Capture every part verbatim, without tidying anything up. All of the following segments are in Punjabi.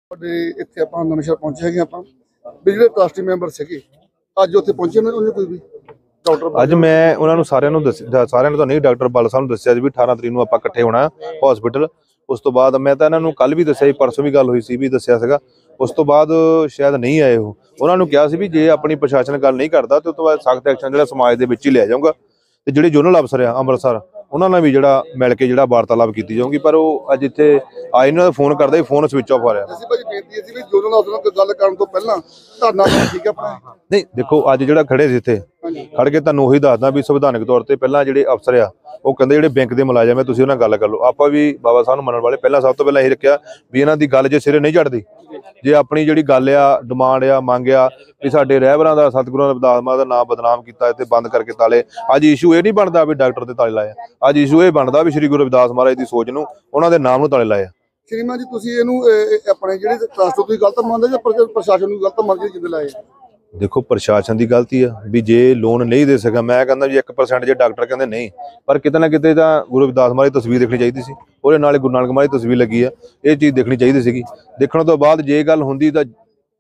ਇੱਥੇ ਆਪਾਂ ਨਵਾਂਸ਼ਹਿਰ ਪਹੁੰਚੇ ਹੈਗੇ ਆਪਾਂ ਵੀ ਜਿਹੜੇ ਟਰਸਟੀ ਮੈਂਬਰ ਸੀਗੇ ਅੱਜ ਉੱਥੇ ਪਹੁੰਚੇ ਨੇ ਉਹਨੇ ਕੋਈ ਵੀ ਡਾਕਟਰ ਅੱਜ ਮੈਂ ਉਹਨਾਂ ਨੂੰ ਸਾਰਿਆਂ ਨੂੰ ਦੱਸਿਆ ਸਾਰਿਆਂ ਨੂੰ ਤਾਂ ਨਹੀਂ ਡਾਕਟਰ ਬਲ ਸਾਹਿਬ ਨੂੰ ਦੱਸਿਆ ਸੀ ਵੀ ਅਠਾਰਾਂ ਤਰੀਕ ਨੂੰ ਆਪਾਂ ਇਕੱਠੇ ਹੋਣਾ ਹਸਪੀਟਲ। ਉਸ ਤੋਂ ਬਾਅਦ ਮੈਂ ਤਾਂ ਇਹਨਾਂ ਨੂੰ ਕੱਲ ਵੀ ਦੱਸਿਆ ਸੀ, ਪਰਸੋਂ ਵੀ ਗੱਲ ਹੋਈ ਸੀ ਵੀ ਦੱਸਿਆ ਸੀਗਾ। ਉਸ ਤੋਂ ਬਾਅਦ ਸ਼ਾਇਦ ਨਹੀਂ ਆਏ ਉਹ। ਉਹਨਾਂ ਨੂੰ ਕਿਹਾ ਸੀ ਵੀ ਜੇ ਆਪਣੀ ਪ੍ਰਸ਼ਾਸਨ ਗੱਲ ਨਹੀਂ ਕਰਦਾ ਤੇ ਉਸ ਤੋਂ ਬਾਅਦ ਸਖਤ ਐਕਸ਼ਨ ਜਿਹੜਾ ਸਮਾਜ ਦੇ ਵਿੱਚ ਹੀ ਲਿਆ ਜਾਊਗਾ ਤੇ ਜਿਹੜੇ ਜੋਨਲ ਅਫਸਰ ਆ ਅੰਮ੍ਰਿਤਸਰ ਉਹਨਾਂ ਨਾਲ ਵੀ ਜਿਹੜਾ ਮਿਲ ਕੇ ਜਿਹੜਾ ਵਾਰਤਾਲਾਪ ਕੀਤੀ ਜਾਊਗੀ। ਪਰ ਉਹ ਅੱਜ ਇੱਥੇ ਆਏ ਨੇ, ਫੋਨ ਕਰਦਾ ਹੀ ਫੋਨ ਸਵਿਚ ਆਫ ਆ ਰਿਹਾ। ਅਸੀਂ ਭਾਜੀ ਬੇਨਤੀ ਸੀ ਵੀ ਜੋਨਲ ਅਫਸਰ ਨਾਲ ਗੱਲ ਕਰਨ ਤੋਂ ਪਹਿਲਾਂ ਧਰਨਾ ਠੀਕ ਹੈ ਆਪਣਾ ਨਹੀਂ ਦੇਖੋ ਅੱਜ ਜਿਹੜਾ ਖੜੇ ਸੀ ਇੱਥੇ ਖੜ ਕੇ ਤੁਹਾਨੂੰ ਉਹੀ ਦੱਸਦਾ ਵੀ ਸੰਵਿਧਾਨਕ ਤੌਰ ਤੇ ਪਹਿਲਾਂ ਜਿਹੜੇ ਅਫਸਰ ਆ ਉਹ ਕਹਿੰਦੇ ਜਿਹੜੇ ਬੈਂਕ ਦੇ ਮੁਲਾਜ਼ਮ ਆ ਤੁਸੀਂ ਉਹਨਾਂ ਨਾਲ ਗੱਲ ਕਰ ਲਓ। ਆਪਾਂ ਵੀ ਬਾਬਾ ਸਾਹਿਬ ਨੂੰ ਮੰਨਣ ਵਾਲੇ ਪਹਿਲਾਂ ਸਭ ਤੋਂ ਪਹਿਲਾਂ ਇਹ ਰੱਖਿਆ ਵੀ ਇਹਨਾਂ ਦੀ ਗੱਲ ਜੇ ਸਿਰੇ ਨਹੀਂ ਚੜਦੀ, ਜੇ ਆਪਣੀ ਜਿਹੜੀ ਗੱਲ ਆ ਡਿਮਾਂਡ ਆ ਮੰਗ ਆ ਵੀ ਸਾਡੇ ਰਹਿਬਰਾਂ ਦਾ ਸਤਿਗੁਰਾਂ ਰਵਿਦਾਸ ਮਹਾਰਾਜ ਦਾ ਨਾਮ ਬਦਨਾਮ ਕੀਤਾ ਇੱਥੇ ਬੰਦ ਕਰਕੇ ਤਾਲੇ। ਅੱਜ ਇਸ਼ੂ ਇਹ ਨਹੀਂ ਬਣਦਾ ਵੀ ਡਾਕਟਰ ਦੇ ਤਾਲੇ ਲਾਏ, ਅੱਜ ਇਸ਼ੂ ਇਹ ਬਣਦਾ ਵੀ ਸ੍ਰੀ ਗੁਰੂ ਰਵਿਦਾਸ ਮਹਾਰਾਜ ਦੀ ਸੋਚ ਨੂੰ ਉਹਨਾਂ ਦੇ ਨਾਮ ਨੂੰ ਤਾਲੇ ਲਾਏ। ਸ਼੍ਰੀਮਾਨ ਜੀ ਤੁਸੀਂ ਇਹਨੂੰ ਆਪਣੇ ਜਿਹੜੇ ਟਰਸਟ ਤੋਂ ਤੁਸੀਂ ਗਲਤ ਮੰਨਦੇ ਜਾਂ ਪ੍ਰਸ਼ਾਸਨ ਨੂੰ ਗਲਤ ਮੰਨ ਕੇ ਜਿੰਦੇ ਲਾਏ? ਦੇਖੋ ਪ੍ਰਸ਼ਾਸਨ ਦੀ ਗਲਤੀ ਆ ਵੀ ਜੇ ਲੋਨ ਨਹੀਂ ਦੇ ਸਕਿਆ। ਮੈਂ ਕਹਿੰਦਾ ਜੀ ਇੱਕ ਪਰਸੈਂਟ ਜੇ ਡਾਕਟਰ ਕਹਿੰਦੇ ਨਹੀਂ, ਪਰ ਕਿਤੇ ਨਾ ਕਿਤੇ ਤਾਂ ਗੁਰੂ ਰਵਿਦਾਸ ਮਹਾਰਾਜ ਦੀ ਤਸਵੀਰ ਦੇਖਣੀ ਚਾਹੀਦੀ ਸੀ, ਉਹਦੇ ਨਾਲ ਗੁਰੂ ਨਾਨਕ ਮਹਾਰਾਜ ਦੀ ਤਸਵੀਰ ਲੱਗੀ ਆ, ਇਹ ਚੀਜ਼ ਦੇਖਣੀ ਚਾਹੀਦੀ ਸੀਗੀ। ਦੇਖਣ ਤੋਂ ਬਾਅਦ ਜੇ ਗੱਲ ਹੁੰਦੀ ਤਾਂ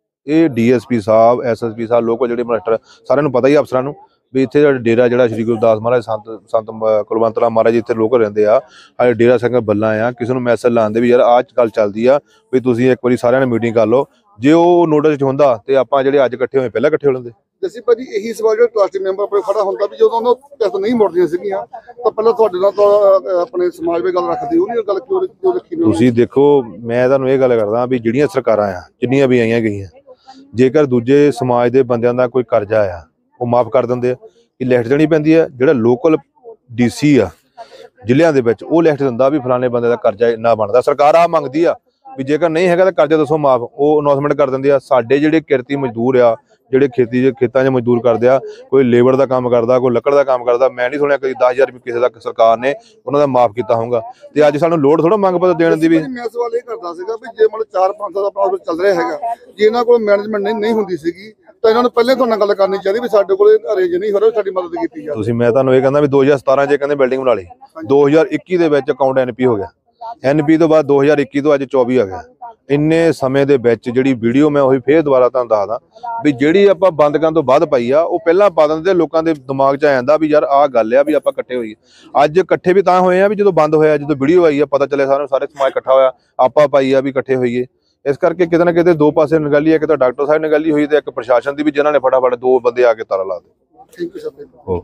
ਇਹ ਡੀ ਐਸ ਪੀ ਸਾਹਿਬ ਐਸ ਐਸ ਪੀ ਸਾਹਿਬ ਲੋਕਲ ਜਿਹੜੇ ਮਿਨਿਸਟਰ ਸਾਰਿਆਂ ਨੂੰ ਪਤਾ ਹੀ ਅਫਸਰਾਂ ਨੂੰ ਵੀ ਇੱਥੇ ਡੇਰਾ ਜਿਹੜਾ ਸ੍ਰੀ ਗੁਰੂ ਰਵਿਦਾਸ ਮਹਾਰਾਜ ਸੰਤ ਸੰਤ ਕੁਲਵੰਤ ਰਾਮ ਮਹਾਰਾਜ ਇੱਥੇ ਲੋਕ ਰਹਿੰਦੇ ਆ, ਹਾਲੇ ਡੇਰਾ ਸਿੰਘ ਬੱਲਾ ਆ, ਕਿਸੇ ਨੂੰ ਮੈਸੇਜ ਲਾਉਂਦੇ ਵੀ ਯਾਰ ਆਹ ਗੱਲ ਚੱਲਦੀ ਆ ਵੀ ਤੁਸੀਂ ਇੱਕ ਵਾਰੀ ਸਾਰਿਆਂ ਨੇ ਮੀਟਿੰਗ ਕਰ ਲਓ। ਜੇ ਉਹ ਨੋਟਿਸ 'ਚ ਹੁੰਦਾ ਤੇ ਆਪਾਂ ਜਿਹੜੇ ਅੱਜ ਇਕੱਠੇ ਹੋਏ ਪਹਿਲਾਂ ਇਕੱਠੇ ਹੋ ਲੈਂਦੇ। ਜੱਸੀ ਭਾਜੀ ਇਹੀ ਸਵਾਲ ਜਿਹੜਾ ਟਰਸਟੀ ਮੈਂਬਰ ਆਪਣੇ ਖੜਾ ਹੁੰਦਾ ਵੀ ਜਦੋਂ ਉਹਨਾਂ ਪੈਸੇ ਨਹੀਂ ਮੁੜਦੀਆਂ ਸੀਗੀਆਂ ਤਾਂ ਪਹਿਲਾਂ ਤੁਹਾਡੇ ਨਾਲ ਤਾਂ ਆਪਣੇ ਸਮਾਜ ਵਿੱਚ ਗੱਲ ਰੱਖਦੇ ਉਹਦੀ ਗੱਲ ਕਿਉਂ ਕਿਉਂ ਰੱਖੀ? ਤੁਸੀਂ ਦੇਖੋ ਮੈਂ ਤੁਹਾਨੂੰ ਇਹ ਗੱਲ ਕਰਦਾ ਵੀ ਜਿਹੜੀਆਂ ਸਰਕਾਰਾਂ ਆ ਜਿੰਨੀਆਂ ਵੀ ਆਈਆਂ ਗਈਆਂ, ਜੇਕਰ ਦੂਜੇ ਸਮਾਜ ਦੇ ਬੰਦਿਆਂ ਦਾ ਕੋਈ ਕਰਜ਼ਾ ਆ ਉਹ ਮਾਫ ਕਰ ਦਿੰਦੇ ਆ। ਇਹ ਲਿਖਟ ਦੇਣੀ ਪੈਂਦੀ ਹੈ। ਜਿਹੜਾ ਲੋਕਲ ਡੀ ਸੀ ਆ ਜ਼ਿਲ੍ਹਿਆਂ ਦੇ ਵਿੱਚ ਉਹ ਲਿਖਟ ਦਿੰਦਾ ਵੀ ਫਲਾਣੇ ਬੰਦੇ ਦਾ ਕਰਜ਼ਾ ਇੰਨਾ ਬਣਦਾ। ਸਰਕਾਰ ਆ ਮੰਗਦੀ ਆ ਵੀ ਜੇਕਰ ਨਹੀਂ ਹੈਗਾ ਤਾਂ ਕਰਜ਼ਾ ਦੱਸੋ ਮਾਫ, ਉਹ ਅਨਾਉਂਸਮੈਂਟ ਕਰ ਦਿੰਦੇ ਆ। ਸਾਡੇ ਜਿਹੜੇ ਕਿਰਤੀ ਮਜ਼ਦੂਰ ਆ ਜਿਹੜੇ ਖੇਤੀ ਖੇਤਾਂ 'ਚ ਮਜ਼ਦੂਰ ਕਰਦੇ ਆ, ਕੋਈ ਲੇਬਰ ਦਾ ਕੰਮ ਕਰਦਾ, ਕੋਈ ਲੱਕੜ ਦਾ ਕੰਮ ਕਰਦਾ, ਮੈਂ ਨਹੀਂ ਸੁਣਿਆ ਕਦੀ ਦਸ ਹਜ਼ਾਰ ਰੁਪਏ ਕਿਸੇ ਦਾ ਸਰਕਾਰ ਨੇ ਉਹਨਾਂ ਦਾ ਮਾਫ ਕੀਤਾ ਹੋਊਗਾ। ਤੇ ਅੱਜ ਸਾਨੂੰ ਲੋੜ ਥੋੜਾ ਮੰਗ ਪੱਤਰ ਦੇਣ ਦੀ ਵੀ। ਮੈਂ ਸਵਾਲ ਇਹ ਕਰਦਾ ਸੀਗਾ ਵੀ ਜੇ ਮਤਲਬ ਚਾਰ ਪੰਜ ਸਾਲ ਦਾ ਪ੍ਰੋਜੈਕਟ ਚੱਲ ਰਿਹਾ ਹੈਗਾ, ਜੇ ਇਹਨਾਂ ਕੋਲ ਮੈਨੇਜਮੈਂਟ ਨਹੀਂ ਨਹੀਂ ਹੁੰਦੀ ਸੀਗੀ ਤਾਂ ਇਹਨਾਂ ਨੂੰ ਪਹਿਲੇ ਤੁਹਾਡੇ ਨਾਲ ਗੱਲ ਕਰਨੀ ਚਾਹੀਦੀ ਵੀ ਸਾਡੇ ਕੋਲ ਅਰੇਂਜ ਨਹੀਂ ਹੋ ਰਿਹਾ, ਸਾਡੀ ਮਦਦ ਕੀਤੀ ਜਾਵੇ। ਤੁਸੀਂ ਮੈਂ ਤੁਹਾਨੂੰ ਇਹ ਕਹਿੰਦਾ ਵੀ ਦੋ ਹਜ਼ਾਰ ਸਤਾਰਾਂ 'ਚ ਕਹਿੰਦੇ ਬਿਲਡਿੰਗ ਬਣਾ ਲਈ, ਦੋ ਹਜ਼ਾਰ ਇੱਕੀ ਦੇ ਵਿੱਚ ਅਕਾਊਂਟ ਐਨ ਪੀ ਹੋ ਗਿਆ, ਐਨ ਪੀ ਤੋਂ ਬਾਅਦ ਦੋ ਹਜ਼ਾਰ ਇੱਕੀ ਤੋਂ ਅੱਜ ਚੌਵੀ ਆ ਗਿਆ। ਇੰਨੇ ਸਮੇਂ ਦੇ ਵਿੱਚ ਜਿਹੜੀ ਵੀਡੀਓ ਮੈਂ ਉਹੀ ਫੇਰ ਦੁਬਾਰਾ ਤੁਹਾਨੂੰ ਦੱਸਦਾ ਵੀ ਜਿਹੜੀ ਆਪਾਂ ਬੰਦ ਕਰਨ ਤੋਂ ਬਾਅਦ ਪਾਈ ਆ ਉਹ ਪਹਿਲਾਂ ਪਾ ਦਿੰਦੇ, ਲੋਕਾਂ ਦੇ ਦਿਮਾਗ 'ਚ ਆ ਜਾਂਦਾ ਵੀ ਯਾਰ ਆਹ ਗੱਲ ਆ ਵੀ ਆਪਾਂ ਇਕੱਠੇ ਹੋਈਏ। ਅੱਜ ਇਕੱਠੇ ਵੀ ਤਾਂ ਹੋਏ ਆ ਵੀ ਜਦੋਂ ਬੰਦ ਹੋਇਆ, ਜਦੋਂ ਵੀਡੀਓ ਆਈ ਆ ਪਤਾ ਚੱਲਿਆ ਸਾਰਿਆਂ ਨੂੰ, ਸਾਰੇ ਸਮਾਜ ਇਕੱਠਾ ਹੋਇਆ, ਆਪਾਂ ਪਾਈ ਆ ਵੀ ਇਕੱਠੇ ਹੋਈਏ। ਇਸ ਕਰਕੇ ਕਿਤੇ ਨਾ ਕਿਤੇ ਦੋ ਪਾਸੇ ਨਿਗਾਲੀ ਹੈ, ਇੱਕ ਤਾਂ ਡਾਕਟਰ ਸਾਹਿਬ ਨਿਗਾਲੀ ਹੋਈ ਤੇ ਇੱਕ ਪ੍ਰਸ਼ਾਸਨ ਦੀ ਵੀ, ਜਿਨ੍ਹਾਂ ਨੇ ਫਟਾਫਟ ਦੋ ਬੰਦੇ ਆ ਕੇ ਤਾਲਾ ਲਾ ਦੇ। Thank you sir.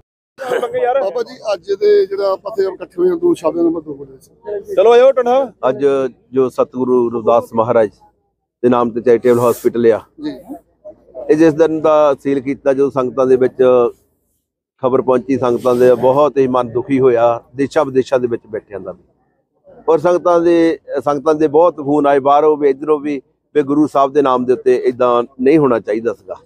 Baba ji ਅੱਜ ਦੇ ਜਿਹੜਾ ਆਪਾਂ ਇਕੱਠੇ ਹੋਏ ਦੋ ਸ਼ਬਦਾਂ ਨੰਬਰ ਦੋ ਬੋਲੇ ਚਲੋ ਆਇਓ ਟੰਡਾ। ਅੱਜ ਜੋ ਸਤਿਗੁਰੂ ਰਵਿਦਾਸ ਮਹਾਰਾਜ ਦੇ ਨਾਮ ਤੇ ਚੈਰੀਟੇਬਲ ਹਸਪੀਟਲ ਆ ਜੀ, ਇਹ ਜਿਸ ਦਿਨ ਦਾ ਸੀਲ ਕੀਤਾ, ਜਦੋਂ ਸੰਗਤਾਂ ਦੇ ਵਿੱਚ ਖਬਰ ਪਹੁੰਚੀ, ਸੰਗਤਾਂ ਦੇ ਬਹੁਤ ਹੀ ਮਨ ਦੁਖੀ ਹੋਇਆ, ਦੇਸ਼ਾਂ ਵਿਦੇਸ਼ਾਂ ਦੇ ਵਿੱਚ ਬੈਠਿਆਂ ਦਾ ਵੀ, ਔਰ ਸੰਗਤਾਂ ਦੇ ਸੰਗਤਾਂ ਦੇ ਬਹੁਤ ਫੋਨ ਆਏ ਬਾਹਰੋਂ ਵੀ ਇੱਧਰੋਂ ਵੀ ਵੀ ਗੁਰੂ ਸਾਹਿਬ ਦੇ ਨਾਮ ਦੇ ਉੱਤੇ ਇਦਾਂ ਨਹੀਂ ਹੋਣਾ ਚਾਹੀਦਾ ਸੀਗਾ।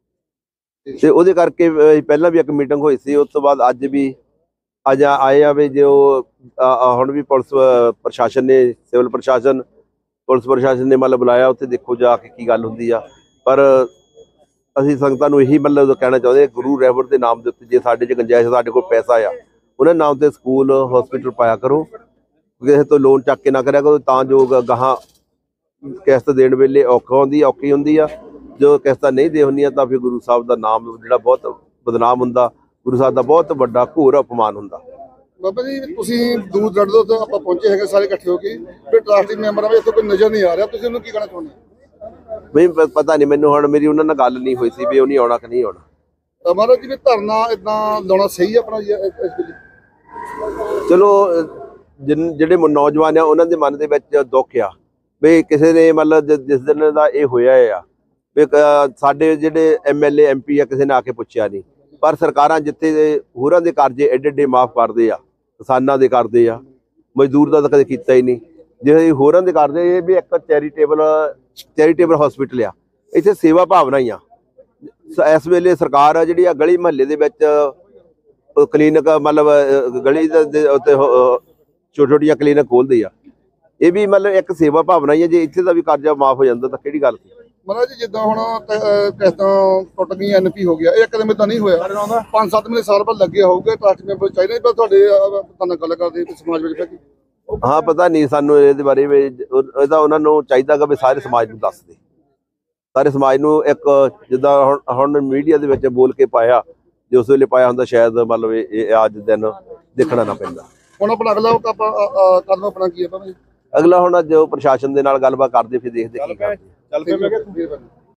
ਤੇ ਉਹਦੇ ਕਰਕੇ ਪਹਿਲਾਂ ਵੀ ਇੱਕ ਮੀਟਿੰਗ ਹੋਈ ਸੀ, ਉਸ ਤੋਂ ਬਾਅਦ ਅੱਜ ਵੀ ਅੱਜ ਆਏ ਆ ਵੀ ਜੋ ਹੁਣ ਵੀ ਪੁਲਿਸ ਪ੍ਰਸ਼ਾਸਨ ਨੇ, ਸਿਵਲ ਪ੍ਰਸ਼ਾਸਨ ਪੁਲਿਸ ਪ੍ਰਸ਼ਾਸਨ ਨੇ ਮਤਲਬ ਬੁਲਾਇਆ, ਉੱਥੇ ਦੇਖੋ ਜਾ ਕੇ ਕੀ ਗੱਲ ਹੁੰਦੀ ਆ। ਪਰ ਅਸੀਂ ਸੰਗਤਾਂ ਨੂੰ ਇਹੀ ਮਤਲਬ ਕਹਿਣਾ ਚਾਹੁੰਦੇ, ਗੁਰੂ ਰਹਿਬਰ ਦੇ ਨਾਮ ਦੇ ਉੱਤੇ ਜੇ ਸਾਡੇ 'ਚ ਗੁੰਜਾਇਸ਼, ਸਾਡੇ ਕੋਲ ਪੈਸਾ ਆ, ਉਹਨਾਂ ਨਾਮ ਤੇ ਸਕੂਲ ਹਸਪੀਟਲ ਪਾਇਆ ਕਰੋ, ਕਿਸੇ ਤੋਂ ਲੋਨ ਚੱਕ ਕੇ ਨਾ ਕਰਿਆ ਕਰੋ, ਤਾਂ ਜੋ ਗਾਹਾਂ ਕਿਸ਼ਤ ਦੇਣ ਵੇਲੇ ਔਖਾ ਹੁੰਦੀ ਔਖੀ ਹੁੰਦੀ ਆ। ਜੋ ਕਿਸ਼ਤਾਂ ਨਹੀਂ ਦੇ ਹੁੰਦੀਆਂ ਤਾਂ ਫਿਰ ਗੁਰੂ ਸਾਹਿਬ ਦਾ ਨਾਮ ਜਿਹੜਾ ਬਹੁਤ ਬਦਨਾਮ ਹੁੰਦਾ, ਗੁਰੂ ਸਾਹਿਬ ਦਾ ਬਹੁਤ ਵੱਡਾ ਘੋਰ ਅਪਮਾਨ ਹੁੰਦਾ। ਬਾਬਾ ਜੀ ਤੁਸੀਂ ਦੂਰ ਦਰਦ ਤੋਂ ਆਪਾਂ ਪਹੁੰਚੇ ਹੈਗੇ ਸਾਰੇ ਇਕੱਠੇ ਹੋ ਕੇ, ਫਿਰ ਟਰਸਟੀ ਮੈਂਬਰਾਂ ਵਿੱਚ ਇੱਥੇ ਕੋਈ ਨਜ਼ਰ ਨਹੀਂ ਆ ਰਿਹਾ, ਤੁਸੀਂ ਉਹਨੂੰ ਕੀ ਕਹਿਣਾ ਚਾਹੁੰਦੇ? ਨਹੀਂ ਪਤਾ ਨਹੀਂ ਮੈਨੂੰ, ਹੁਣ ਮੇਰੀ ਉਹਨਾਂ ਨਾਲ ਗੱਲ ਨਹੀਂ ਹੋਈ ਸੀ ਵੀ ਉਹ ਨਹੀਂ ਆਉਣਾ ਕਿ ਨਹੀਂ ਆਉਣਾ। ਮਹਾਰਾਜ ਜੀ ਵੀ ਧਰਨਾ ਏਦਾਂ ਲਾਉਣਾ ਸਹੀ ਆਪਣਾ? ਚਲੋ ਜਿਹੜੇ ਨੌਜਵਾਨ ਆ ਉਹਨਾਂ ਦੇ ਮਨ ਦੇ ਵਿੱਚ ਦੁੱਖ ਆ ਵੀ ਕਿਸੇ ਨੇ ਮਤਲਬ ਜਿਸ ਦਿਨ ਦਾ ਇਹ ਹੋਇਆ ਆ ਵੀ ਸਾਡੇ ਜਿਹੜੇ M L A M P ਆ ਕਿਸੇ ਨੇ ਆ ਕੇ ਪੁੱਛਿਆ ਨਹੀਂ, ਪਰ ਸਰਕਾਰਾਂ ਜਿੱਥੇ ਹੋਰਾਂ ਦੇ ਕਰਜ਼ੇ ਐਡੇ ਐਡੇ ਮਾਫ ਕਰਦੇ ਆ, ਕਿਸਾਨਾਂ ਦੇ ਕਰਦੇ ਆ, ਮਜ਼ਦੂਰ ਦਾ ਤਾਂ ਕਦੇ ਕੀਤਾ ਹੀ ਨਹੀਂ। ਜੇ ਹੋਰਾਂ ਦੇ ਕਰਦੇ, ਇਹ ਵੀ ਇੱਕ ਚੈਰੀਟੇਬਲ ਚੈਰੀਟੇਬਲ ਹਸਪੀਟਲ ਆ, ਇੱਥੇ ਸੇਵਾ ਭਾਵਨਾ ਹੀ ਆ। ਇਸ ਵੇਲੇ ਸਰਕਾਰ ਆ ਜਿਹੜੀ ਆ ਗਲੀ ਮਹੱਲੇ ਦੇ ਵਿੱਚ ਕਲੀਨਿਕ ਮਤਲਬ ਗਲੀ ਦੇ ਉੱਤੇ ਛੋਟੀ ਛੋਟੀਆਂ ਕਲੀਨਿਕ ਖੋਲ੍ਹਦੀ ਆ, ਇਹ ਵੀ ਮਤਲਬ ਇੱਕ ਸੇਵਾ ਭਾਵਨਾ ਹੀ ਆ। ਜੇ ਇੱਥੇ ਦਾ ਵੀ ਕਰਜ਼ਾ ਮਾਫ ਹੋ ਜਾਂਦਾ ਤਾਂ ਕਿਹੜੀ ਗੱਲ ਸੀ? ਮਹਾਰਾਜ ਜੀ ਜਿੱਦਾਂ ਹੁਣ ਕਿਸ਼ਤਾਂ ਟੁੱਟ ਗਈਆਂ, ਐਨ ਪੀ ਹੋ ਗਿਆ, ਇਹ ਕਦਮ ਤਾਂ ਨਹੀਂ ਹੋਇਆ, ਪੰਜ ਸੱਤ ਮਹੀਨੇ ਸਾਲ ਬਾਅਦ ਲੱਗੇ ਹੋਊਗੇ, ਟਰਸਟ ਮੈਂਬਰ ਚਾਹੀਦੇ ਪਰ ਤੁਹਾਡੇ ਤੁਹਾਨੂੰ ਗੱਲ ਕਰਦੇ ਸਮਾਜ ਵਿੱਚ ਬਹਿ ਕੇ ਹਾਂ ਪਤਾ ਨਹੀਂ ਸਾਨੂੰ ਇਹਦੇ ਬਾਰੇ ਵੀ, ਉਹ- ਇਹਦਾ ਉਹਨਾਂ ਨੂੰ ਚਾਹੀਦਾ ਗਾ ਵੀ ਸਾਰੇ ਸਮਾਜ ਨੂੰ ਦੱਸ ਦੇ, ਸਾਰੇ ਸਮਾਜ ਨੂੰ ਇੱਕ ਜਿੱਦਾਂ ਹੁਣ ਹੁਣ ਮੀਡੀਆ ਦੇ ਵਿੱਚ ਬੋਲ ਕੇ ਪਾਇਆ, ਜੇ ਉਸ ਵੇਲੇ ਪਾਇਆ ਹੁੰਦਾ ਸ਼ਾਇਦ ਮਤਲਬ ਇਹ ਇਹ ਅੱਜ ਦਿਨ ਦੇਖਣਾ ਨਾ ਪੈਂਦਾ। ਹੁਣ ਆਪਣਾ ਅਗਲਾ ਆਪਾਂ ਅ, ਅ, ਕਦਮ ਆਪਣਾ ਕੀ ਹੈ ਭਾਵੇਂ ਅਗਲਾ ਹੁਣ ਜੋ ਪ੍ਰਸ਼ਾਸਨ ਦੇ ਨਾਲ ਗੱਲਬਾਤ ਕਰਦੇ ਫਿਰ ਦੇਖਦੇ ਕੀ ਕਰਦੇ। ਚੱਲ ਮਿਹਰਬਾਨੀ।